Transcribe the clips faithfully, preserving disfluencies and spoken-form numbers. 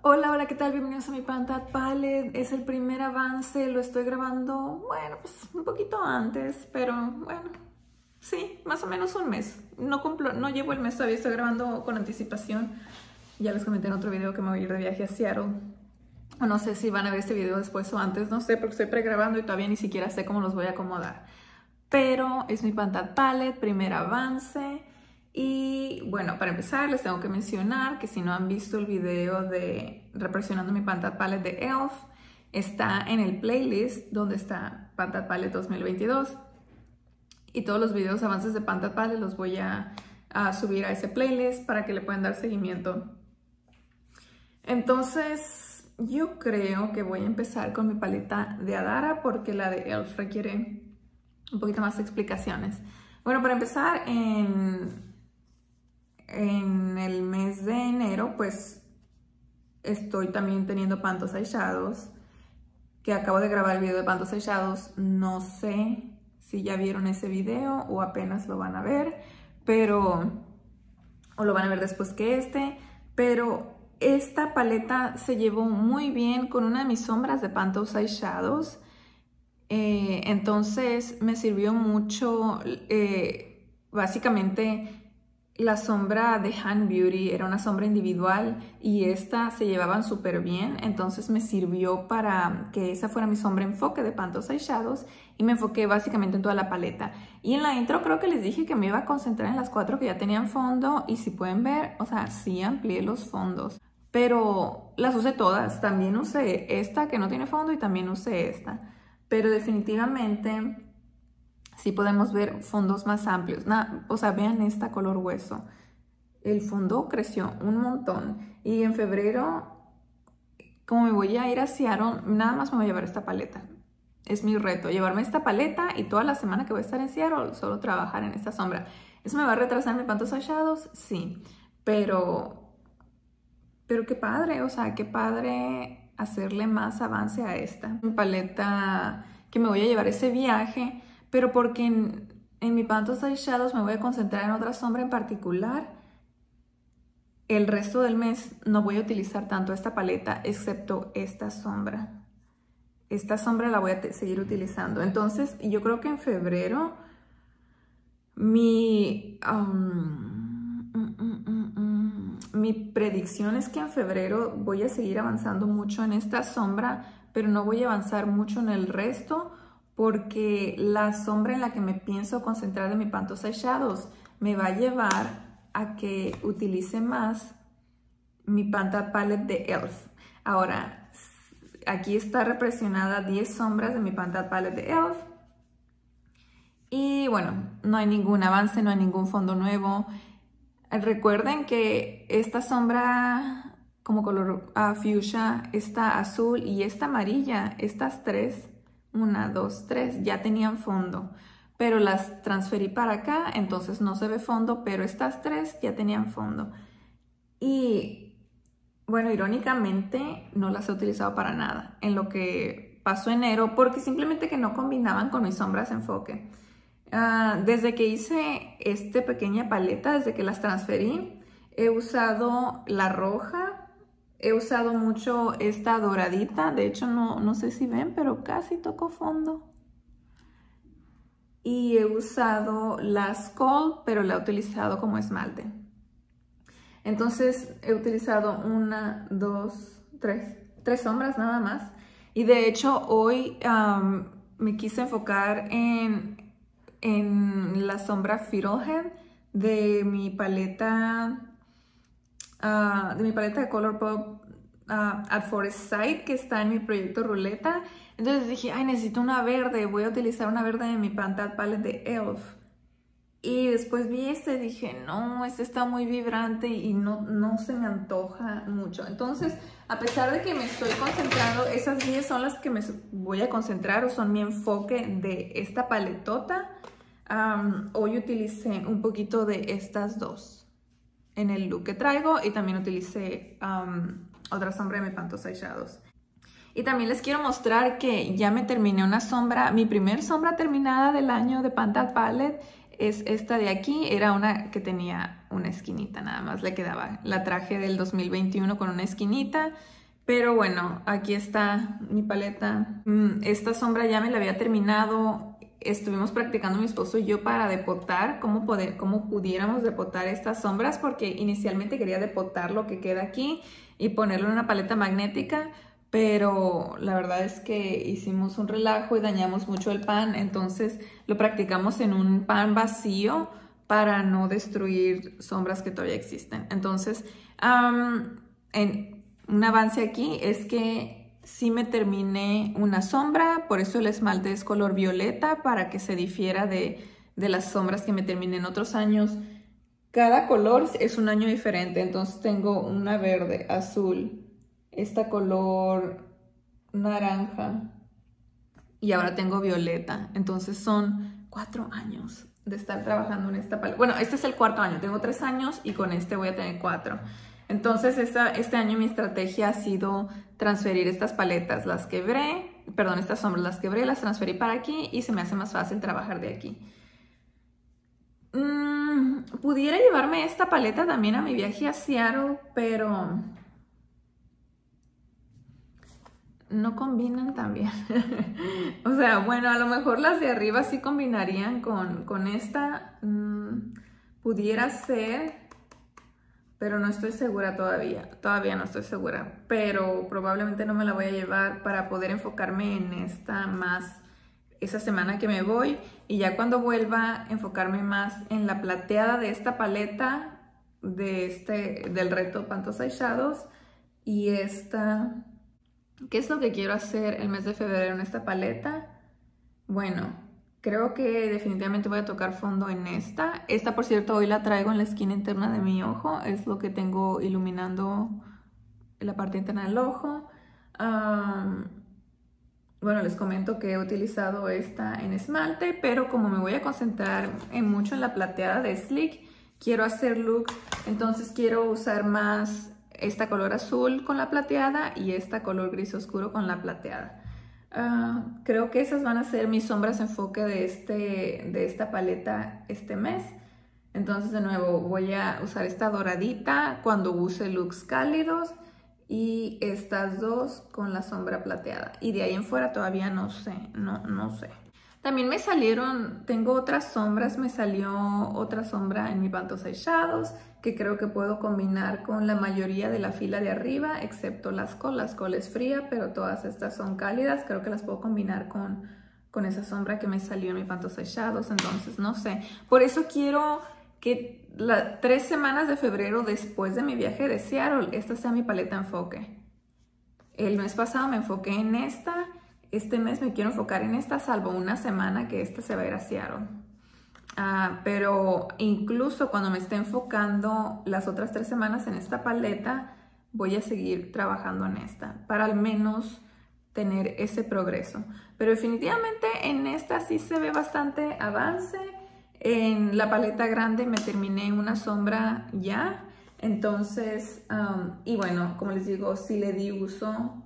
Hola, hola, ¿qué tal? Bienvenidos a mi Pantad Palette. Es el primer avance, lo estoy grabando, bueno, pues un poquito antes, pero bueno, sí, más o menos un mes. No cumplo, no llevo el mes todavía, estoy grabando con anticipación. Ya les comenté en otro video que me voy a ir de viaje a Seattle. O no sé si van a ver este video después o antes, no sé, porque estoy pregrabando y todavía ni siquiera sé cómo los voy a acomodar. Pero es mi Pantad Palette, primer avance. Y bueno, para empezar les tengo que mencionar que si no han visto el video de Represionando mi Pantad Palette de e l f, está en el playlist donde está Pantad Palette dos mil veintidós. Y todos los videos avances de Pantad Palette los voy a, a subir a ese playlist para que le puedan dar seguimiento. Entonces, yo creo que voy a empezar con mi paleta de Adara porque la de e l f requiere un poquito más de explicaciones. Bueno, para empezar, en... En el mes de enero, pues, estoy también teniendo Pantos Eyeshadows, que acabo de grabar el video de Pantos Eyeshadows. No sé si ya vieron ese video o apenas lo van a ver, pero, o lo van a ver después que este, pero esta paleta se llevó muy bien con una de mis sombras de Pantos Eyeshadows. Eh, entonces me sirvió mucho, eh, básicamente... La sombra de Han Beauty era una sombra individual y esta se llevaban súper bien, entonces me sirvió para que esa fuera mi sombra enfoque de Pantos Eyeshadows y me enfoqué básicamente en toda la paleta. Y en la intro creo que les dije que me iba a concentrar en las cuatro que ya tenían fondo y si pueden ver, o sea, sí amplié los fondos, pero las usé todas. También usé esta que no tiene fondo y también usé esta, pero definitivamente... sí podemos ver fondos más amplios. Nah, o sea, vean esta color hueso. El fondo creció un montón. Y en febrero, como me voy a ir a Seattle, nada más me voy a llevar esta paleta. Es mi reto, llevarme esta paleta y toda la semana que voy a estar en Seattle, solo trabajar en esta sombra. ¿Eso me va a retrasar mi Pantos Eyeshadows? Sí. Pero, pero qué padre, o sea, qué padre hacerle más avance a esta. Mi paleta que me voy a llevar ese viaje... pero porque en, en mi Pantos Eyeshadows me voy a concentrar en otra sombra en particular. El resto del mes no voy a utilizar tanto esta paleta, excepto esta sombra. Esta sombra la voy a seguir utilizando. Entonces, yo creo que en febrero, mi, um, mm, mm, mm, mm, mi predicción es que en febrero voy a seguir avanzando mucho en esta sombra, pero no voy a avanzar mucho en el resto, porque la sombra en la que me pienso concentrar de mi Pantos Eyeshadows me va a llevar a que utilice más mi Pantad Palette de e l f. Ahora, aquí está represionada diez sombras de mi Pantad Palette de e l f. Y bueno, no hay ningún avance, no hay ningún fondo nuevo. Recuerden que esta sombra como color uh, fuchsia, esta azul y esta amarilla, estas tres... una, dos, tres, ya tenían fondo, pero las transferí para acá, entonces no se ve fondo, pero estas tres ya tenían fondo. Y bueno, irónicamente no las he utilizado para nada en lo que pasó enero, porque simplemente que no combinaban con mis sombras enfoque. Uh, desde que hice esta pequeña paleta, desde que las transferí, he usado la roja. He usado mucho esta doradita, de hecho no, no sé si ven, pero casi tocó fondo. Y he usado la Skull, pero la he utilizado como esmalte. Entonces he utilizado una, dos, tres, tres sombras nada más. Y de hecho hoy um, me quise enfocar en, en la sombra Fiddlehead de mi paleta... Uh, de mi paleta de Colourpop uh, At Forest Sight, que está en mi proyecto Ruleta. Entonces dije, ay, necesito una verde, voy a utilizar una verde de mi Pantad Palette de e l f. Y después vi este y dije, no, este está muy vibrante y no, no se me antoja mucho. Entonces, a pesar de que me estoy concentrando, esas diez son las que me voy a concentrar o son mi enfoque de esta paletota. Um, hoy utilicé un poquito de estas dos en el look que traigo y también utilicé um, otra sombra de mi Pantos Eyeshadows. Y también les quiero mostrar que ya me terminé una sombra, mi primer sombra terminada del año de Pantad Palette es esta de aquí. Era una que tenía una esquinita, nada más le quedaba. La traje del dos mil veintiuno con una esquinita. Pero bueno, aquí está mi paleta. Esta sombra ya me la había terminado. Estuvimos practicando mi esposo y yo para depotar, cómo, poder, cómo pudiéramos depotar estas sombras, porque inicialmente quería depotar lo que queda aquí y ponerlo en una paleta magnética, pero la verdad es que hicimos un relajo y dañamos mucho el pan, entonces lo practicamos en un pan vacío para no destruir sombras que todavía existen. Entonces, um, en un avance aquí es que sí me terminé una sombra, por eso el esmalte es color violeta, para que se difiera de, de las sombras que me terminé en otros años. Cada color es un año diferente, entonces tengo una verde, azul, esta color naranja y ahora tengo violeta. Entonces son cuatro años de estar trabajando en esta paleta. Bueno, este es el cuarto año, tengo tres años y con este voy a tener cuatro. Entonces esta, este año mi estrategia ha sido transferir estas paletas, las quebré, perdón, estas sombras las quebré, las transferí para aquí y se me hace más fácil trabajar de aquí. Mm, pudiera llevarme esta paleta también a mi viaje a Seattle, pero no combinan tan bien. O sea, bueno, a lo mejor las de arriba sí combinarían con, con esta. Mm, pudiera ser, pero no estoy segura todavía. Todavía no estoy segura, pero probablemente no me la voy a llevar para poder enfocarme en esta más esa semana que me voy, y ya cuando vuelva enfocarme más en la plateada de esta paleta de este, del reto Pantos Eyeshadows. Y esta, ¿qué es lo que quiero hacer el mes de febrero en esta paleta? Bueno, creo que definitivamente voy a tocar fondo en esta. Esta, por cierto, hoy la traigo en la esquina interna de mi ojo. Es lo que tengo iluminando la parte interna del ojo. Um, bueno, les comento que he utilizado esta en esmalte, pero como me voy a concentrar en mucho en la plateada de Sleek, quiero hacer look, entonces quiero usar más esta color azul con la plateada y esta color gris oscuro con la plateada. Uh, creo que esas van a ser mis sombras enfoque de, este, de esta paleta este mes. Entonces de nuevo voy a usar esta doradita cuando use looks cálidos y estas dos con la sombra plateada. Y de ahí en fuera todavía no sé, no, no sé. También me salieron, tengo otras sombras, me salió otra sombra en mi Pantos Eyeshadows que creo que puedo combinar con la mayoría de la fila de arriba, excepto las col. Las col es fría, pero todas estas son cálidas. Creo que las puedo combinar con, con esa sombra que me salió en mi Pantos Eyeshadows, entonces no sé. Por eso quiero que las tres semanas de febrero después de mi viaje de Seattle, esta sea mi paleta enfoque. El mes pasado me enfoqué en esta. Este mes me quiero enfocar en esta, salvo una semana que esta se va a ir a Seattle. Uh, pero incluso cuando me esté enfocando las otras tres semanas en esta paleta, voy a seguir trabajando en esta, para al menos tener ese progreso. Pero definitivamente en esta sí se ve bastante avance. En la paleta grande me terminé una sombra ya. Entonces, um, y bueno, como les digo, sí le di uso.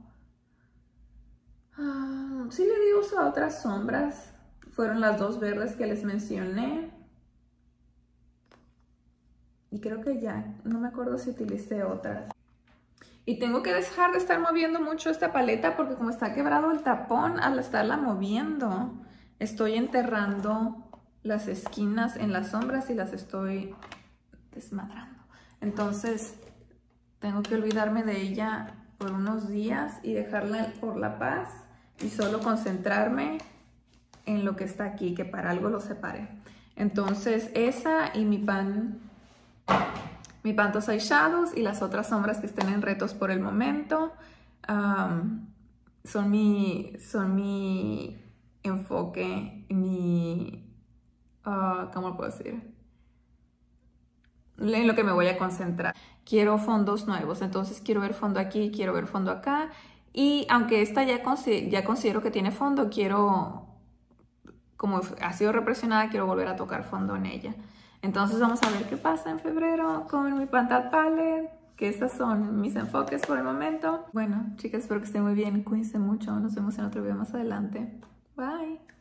Uh, sí le di uso a otras sombras. Fueron las dos verdes que les mencioné. Y creo que ya, no me acuerdo si utilicé otras. Y tengo que dejar de estar moviendo mucho esta paleta porque como está quebrado el tapón, al estarla moviendo, estoy enterrando las esquinas en las sombras y las estoy desmadrando. Entonces, tengo que olvidarme de ella por unos días y dejarla por la paz y solo concentrarme en lo que está aquí, que para algo lo separé. Entonces, esa y mi pan, mi Pantos Eyeshadows y las otras sombras que estén en retos por el momento, um, son mi, son mi enfoque, mi... Uh, ¿cómo lo puedo decir? En lo que me voy a concentrar. Quiero fondos nuevos, entonces quiero ver fondo aquí, quiero ver fondo acá. Y aunque esta ya, consi ya considero que tiene fondo, quiero, como ha sido represionada, quiero volver a tocar fondo en ella. Entonces vamos a ver qué pasa en febrero con mi Pantat Palette, que estas son mis enfoques por el momento. Bueno, chicas, espero que estén muy bien. Cuídense mucho. Nos vemos en otro video más adelante. Bye.